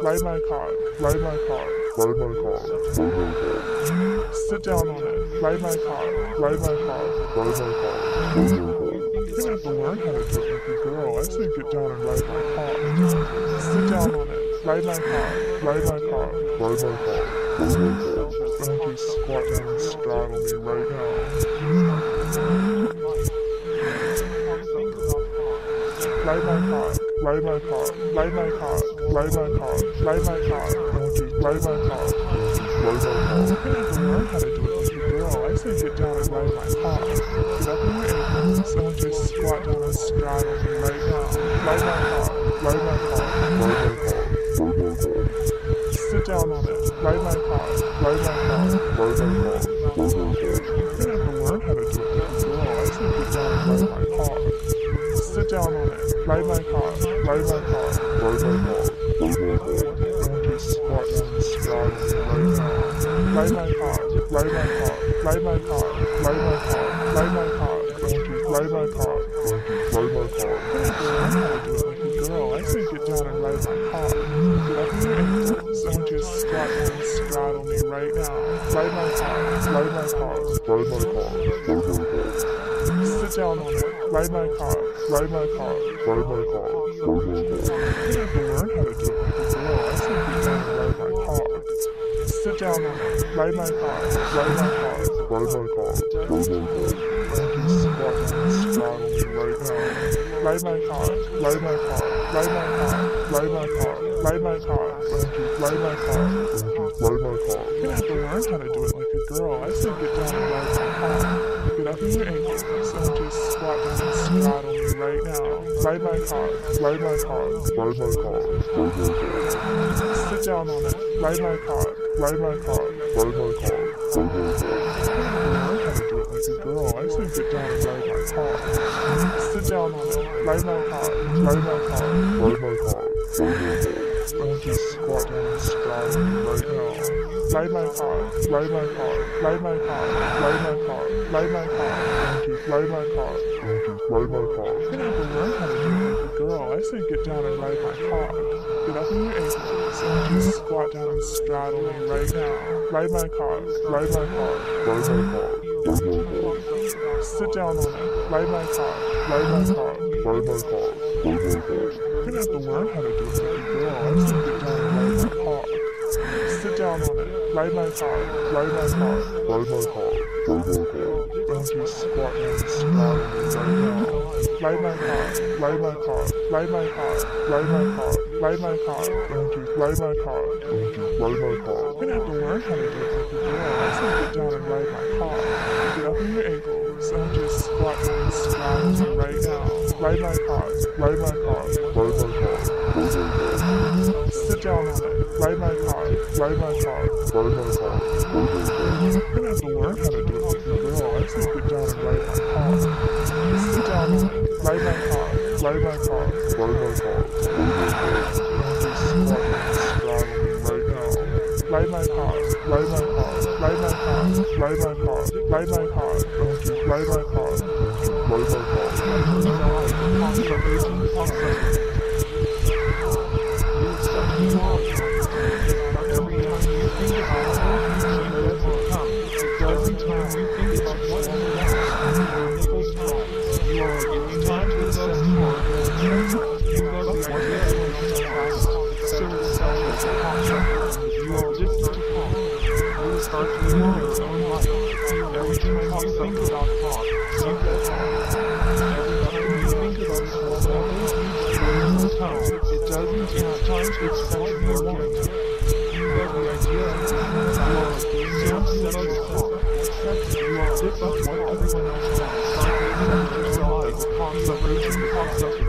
ride my car, ride my car, ride my car, ride my car. Sit down on it, ride my car, ride my car, ride my car, ride my car. You're gonna have to learn how to do it like a girl. I say get down and ride my car. Sit down on it, ride my car, ride my car, ride my car, ride my car. Don't you squat down and straddle me right now. Ride my car, ride my car, ride my car, ride my car, ride my car. Don't you ride my car, ride my car. You're gonna have to learn how to do it like a girl. I say get down and ride my car. Get up on your ankles, don't just squat down and straddle me right now. Ride my car, ride my car, ride my car, ride my car. Sit down on it, ride my car, ride my car, ride my car, ride my car. You're gonna have to learn how to do it like a girl. I say get down and ride my car. Sit down on it, ride my car, ride my car, ride my car, ride my car. Don't just squat down and straddle me right now. Ride my car, ride my car, ride my car, ride my car, ride my car. Don't you ride my car, don't you ride my car. You're gonna have to learn how to do it like a girl. I say get down and ride my car. Get up on your ankles, don't just squat down and straddle me right now. Ride my car, ride my car, ride my car, ride my car. Sit down on it, ride my car, ride my car, ride my car, ride my car. You're gonna have to learn how to do it like a girl. I say get down and ride my car. Sit down on it, ride my car, ride my car, ride my car, ride my car. Don't you squat down and straddle me right now. Ride my car, ride my car, ride my car, ride my car, ride my car. Don't you ride my car, don't you ride my car. You're gonna have to learn how to do it like a girl. I say get down and ride my car. Get up on your ankles, don't just squat down and straddle me right now. Ride my car, ride my car, ride my car, ride my car. Sit down on it, ride my car, ride my car, ride my car, ride my car. You're gonna have to learn how to do it like a girl. I say get down and ride my car. Sit down on it, ride my car, ride my car, ride my car, ride my car. Don't just squat down and straddle me right now. Ride my car, ride my car, ride my car, ride my car, ride my car. Don't you ride my car, don't you ride my car. You're gonna have to learn how to do it like a girl. I say get down and ride my car. Get up on your ankles, don't just squat down and straddle me right now. Ride my car, ride my car, ride my car, ride my car. Sit down on it, ride my car, ride my car, ride my car, ride my car. You're gonna have to learn how to do it like a girl. I say get down and ride my car. Sit down on it, ride my car, ride my car, ride my car, ride my car. Don't you squat down and straddle me right now. Ride my car, ride my car, ride my car, ride my car, ride my car. Don't you ride my car, don't you ride my car. You're gonna have to learn how to do it like a girl. I say get down and ride my car. Get up on your ankles, don't just squat down and straddle me right now. Ride my car, ride my car, ride my car, ride my car. Sit down on it, ride my car, ride my car, ride my car, ride my car. You're gonna have to learn how to do it like a girl. I say get down and ride my car. Sit down on it, ride my car, ride my car, ride my car, ride my car. Don't just squat down and straddle me right now. Ride my car, ride my car, ride my car, ride my car, ride my car. Don't you ride my car, don't you ride my car. Concept